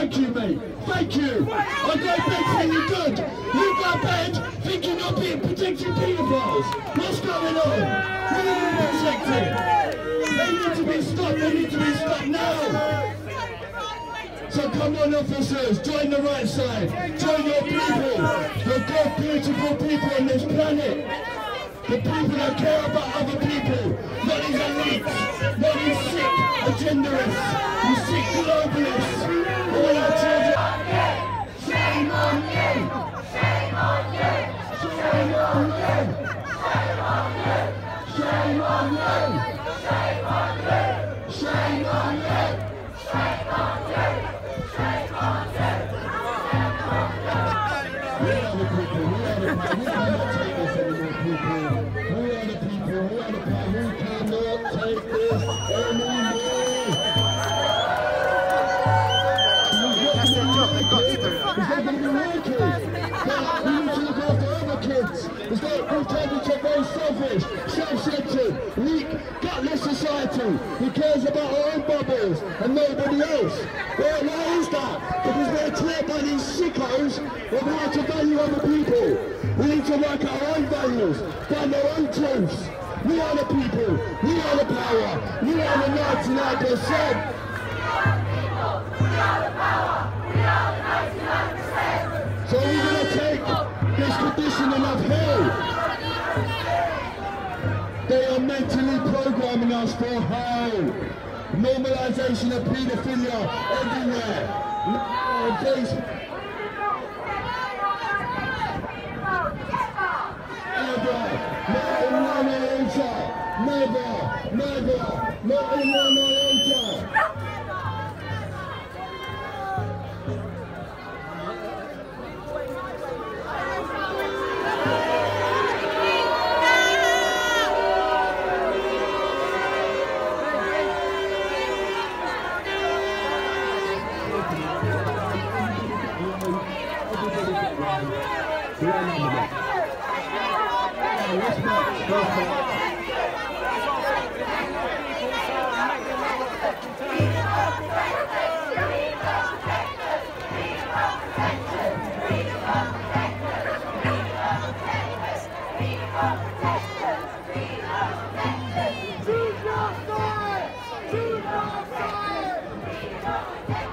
Thank you, mate. Thank you. I go to bed feeling good. You go to bed thinking you're being protecting paedophiles. What's going on? What are you protecting? They need to be stopped. They need to be stopped now. So come on, officers, join the right side. Join your people. The good, beautiful people on this planet. The people that care about other people. Not these elites. Not these sick agendarists. These sick globalists. All our children. Shame on you! Shame on you! Shame on you! Shame on you! Shame on you! Shame on you! Shame on you! Shame on you! Shame on you! We are the people, we are the people, we cannot take this anymore, people. We are the people, we are the people, we cannot take this anymore. It's not going to be working. We need to look after other kids. It's like we've turned into a very selfish, self-centered, weak, gutless society who cares about our own bubbles and nobody else. Well, why is that? Because we're taught by these sickos of how to value other people. We need to work out our own values, find our own truths. We are the people. We are the power. We are the 99%. So we're going to take this conditioning of hell. They are mentally programming us for hell. Normalisation of paedophilia everywhere. Please. Never, not in one iota. Never, never, not in one iota. Choose your side! Choose your side!